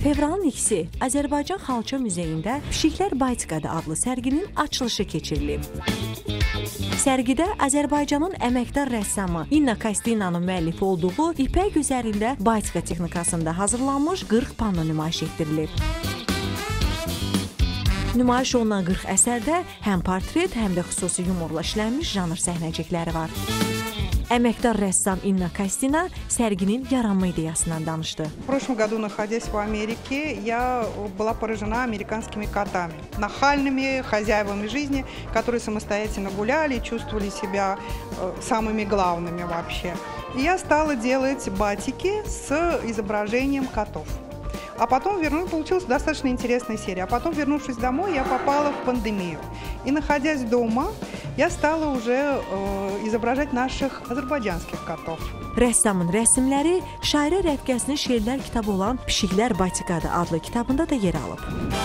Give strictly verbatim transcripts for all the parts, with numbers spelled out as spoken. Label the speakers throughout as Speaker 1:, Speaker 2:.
Speaker 1: Fevralın ikisi Azərbaycan Xalça Muzeyində Pişiklər Baytikada adlı sərginin açılışı keçirilib. Sərgidə Azərbaycanın əməkdar rəssamı İnna Kastinanın müəllifi olduğu ipək üzərində Baytika texnikasında hazırlanmış qırx panno nümayiş etdirilib. Nümayiş olunan qırx əsərdə həm portret, həm də xüsusi yumorla işlənmiş janr səhnəcikləri var. Əməkdar rəssam İnna Kastina sərginin yaranma ideyasından danışdı.
Speaker 2: В прошлом году, находясь в Америке, я была поражена американскими котами, нахальными хозяевами жизни, которые самостоятельно гуляли, чувствовали себя самыми главными вообще. И я стала делать батики с изображением котов. А потом вернулась, получилась достаточно интересная серия. А потом, вернувшись домой, я попала в пандемию. И, находясь дома, я стала уже э, изображать наших азərbaycanskих котов.
Speaker 1: Rəssamın rəsmləri şairə rəfiqəsinin şeirlər kitabı olan Pişiklər Baytikada adlı kitabında da yer alıb.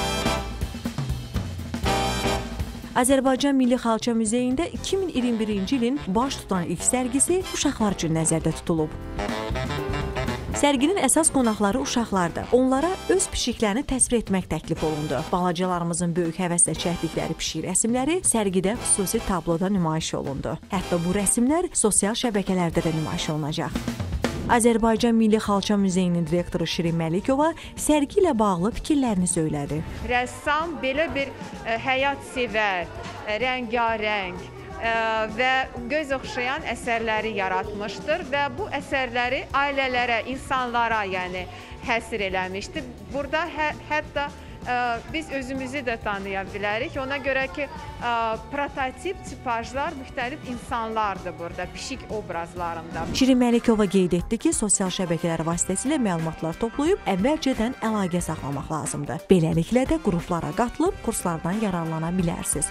Speaker 1: Azərbaycan Milli Xalça Muzeyində iki min iyirmi birinci ilin baş tutan ilk sərgisi uşaqlar üçün nəzərdə tutulub. Sərginin əsas qonaqları uşaqlardır. Onlara öz pişiklərini təsvir etmək təklif olundu. Balacalarımızın böyük həvəslə çəkdikləri pişik rəsmləri sərgidə xüsusi tabloda nümayiş olundu. Hətta bu rəsmlər sosial şəbəkələrdə də nümayiş olunacaq. Azərbaycan Milli Xalça Muzeyinin direktoru Şirin Məlikova sərgi ilə bağlı fikirlərini söylədi.
Speaker 3: Rəssam belə bir ə, həyat sevər, ə, rəngarəng və göz oxşayan əsərləri yaratmışdır və bu əsərləri ailələrə, insanlara yəni həsr eləmişdir. Burada hə, hətta ə, biz özümüzü də tanıya bilərik. Ona görə ki, ə, prototip tipajlar müxtəlif insanlardır burada, pişik obrazlarında.
Speaker 1: Şirin Məlikova qeyd etdi ki, sosial şəbəkələr vasitəsilə məlumatlar toplayıb əvvəlcədən əlaqə saxlamaq lazımdır. Beləliklə də qruplara qatılıb kurslardan yararlana bilərsiniz.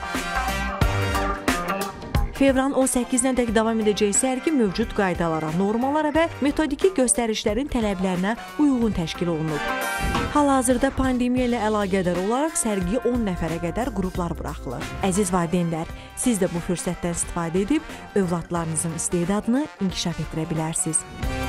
Speaker 1: Fevralın on səkkizinə dək davam edəcək sərgi mövcud qaydalara, normalara və metodiki göstərişlərin tələblərinə uyğun təşkil olunub. Hal-hazırda pandemiya ilə əlaqədar olaraq sərgiyə on nəfərə qədər qruplar buraxılır. Əziz valideynlər, siz də bu fürsətdən istifadə edib övladlarınızın istedadını inkişaf etdirə bilərsiniz.